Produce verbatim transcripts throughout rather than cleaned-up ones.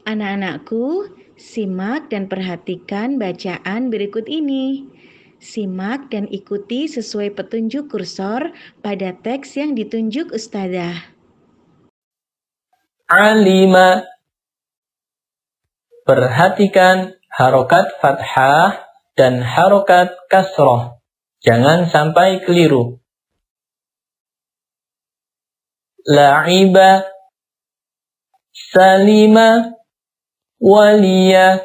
Anak-anakku, simak dan perhatikan bacaan berikut ini. Simak dan ikuti sesuai petunjuk kursor pada teks yang ditunjuk Ustazah. Alima. Perhatikan harokat fathah dan harokat kasroh. Jangan sampai keliru. La'iba, salima, waliya.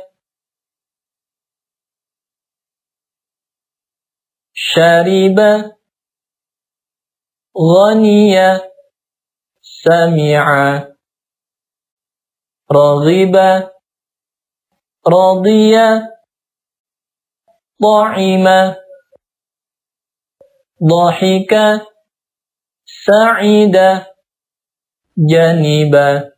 Syariba, ghaniya, sami'a. Raghiba, radiya, ta'ima. Dhahika, sa'ida, janiba.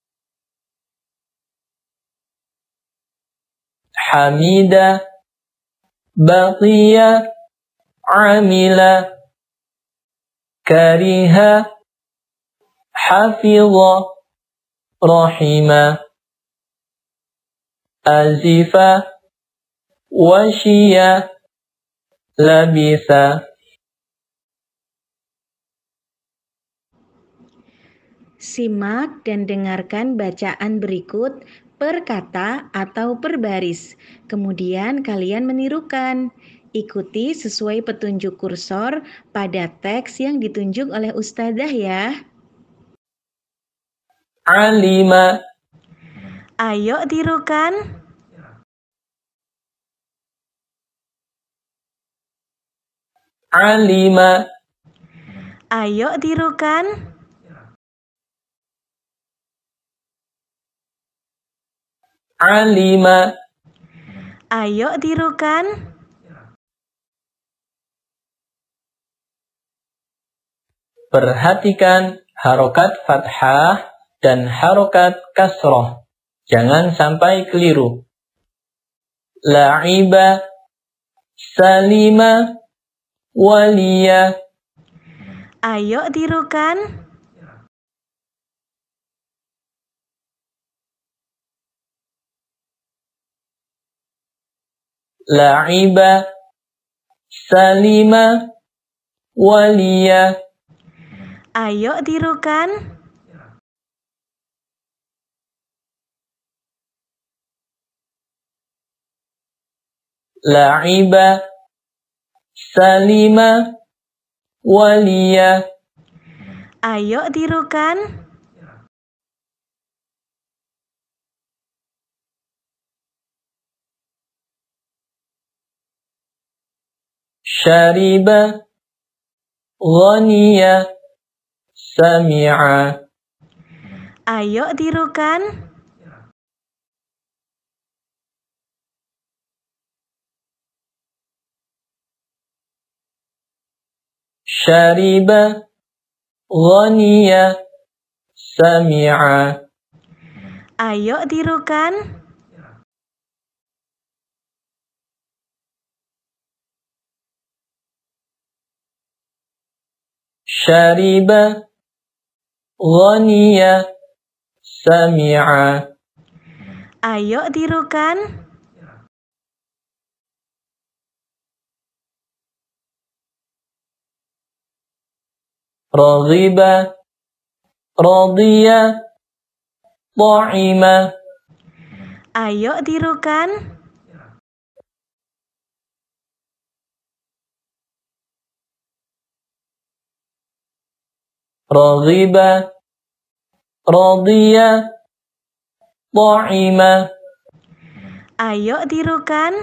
Hamida, baqiya, amila. Kariha, hafidha, rahima. Azifa, washiya, labisa. Simak dan dengarkan bacaan berikut per kata atau per baris. Kemudian kalian menirukan. Ikuti sesuai petunjuk kursor pada teks yang ditunjuk oleh Ustazah ya. Alima. Ayo tirukan. Alima. Ayo tirukan. Alima. Ayo tirukan. Perhatikan harokat fathah dan harokat kasroh. Jangan sampai keliru. La'iba, salima, waliya. Ayo tirukan. La'iba, salima, waliya. Ayo tirukan. La'iba, salima, waliya. Ayo tirukan. Syariba, ghaniya, sami'a. Ayo tirukan. Syariba, ghaniya, sami'a. Ayo tirukan. Syariba, ghaniya, sami'a. Ayo tirukan. Raghiba, radiya, ta'ima. Ayo tirukan. Raghiba, radiya, ta'ima. Ayo tirukan.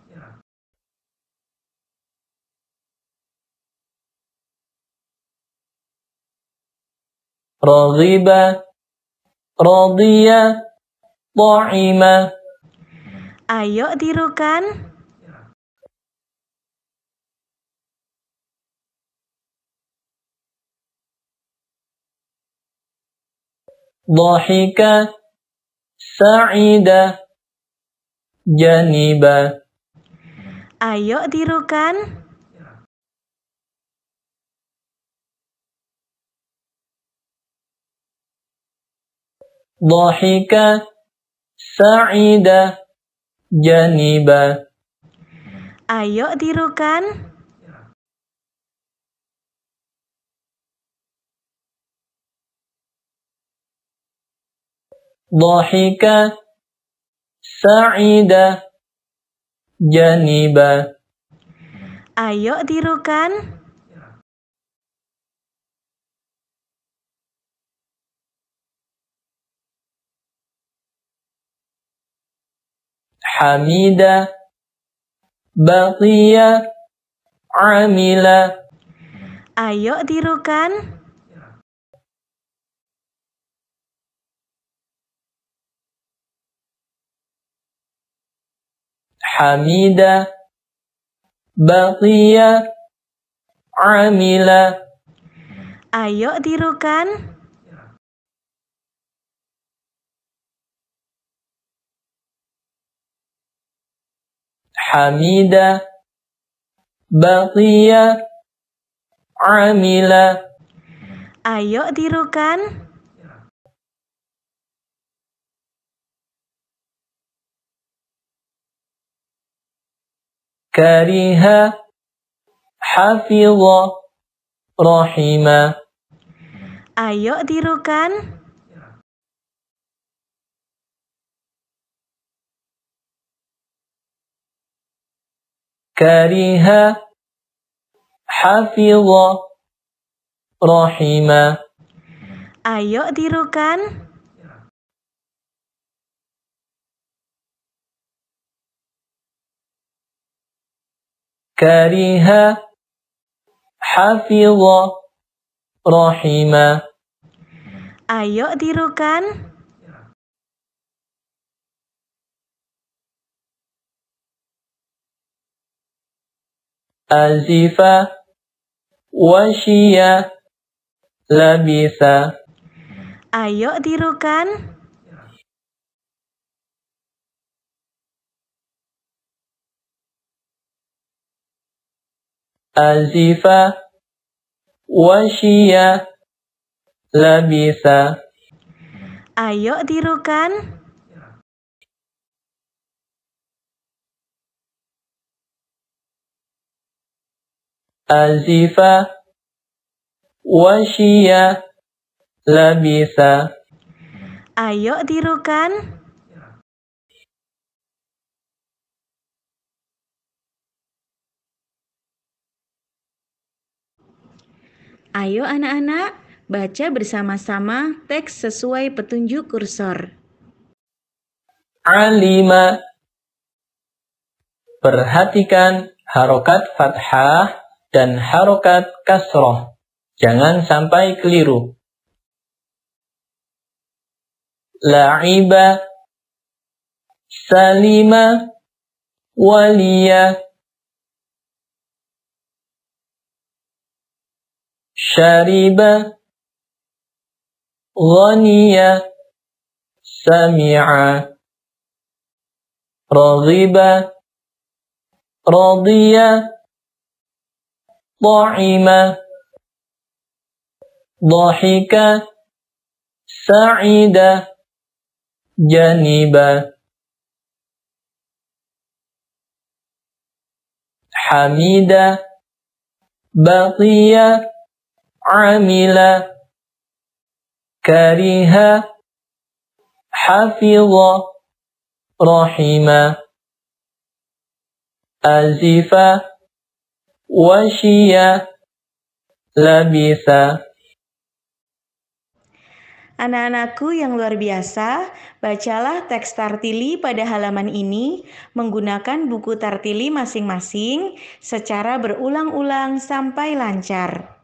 Raghiba, radiya, ta'ima. Ayo tirukan. Dhahika, sa'ida, janiba. Ayo tirukan. Dhahika, Sa'ida janiba. Ayo tirukan. Dhahika sa'ida janiba. Ayo tirukan. Hamida baqiya amila. Ayo tirukan. Hamida baqiya amila. Ayo tirukan. Hamida baqiya amila. Ayo tirukan. Kariha hafidha rahima. Ayo tirukan. Kariha hafidha rahima. Ayo tirukan. Kariha hafidha rahima. Ayo tirukan. Azifa washiya labisa. Ayo tirukan. Azifa washiya labisa. Ayo tirukan. Azifa washiya labisa. Ayo tirukan. Ayo anak-anak, baca bersama-sama teks sesuai petunjuk kursor. Alima. Perhatikan harokat fathah dan harokat kasroh. Jangan sampai keliru. La'iba, salima, waliya. Syariba, ghaniya, sami'a. Raghiba, radiya, ta'ima. Dhahika, sa'ida, janiba. Hamida baqiya amila. Kariha hafidha rahima. Azifa washiya labisa. Anak-anakku yang luar biasa, bacalah teks Tartili pada halaman ini menggunakan buku Tartili masing-masing secara berulang-ulang sampai lancar.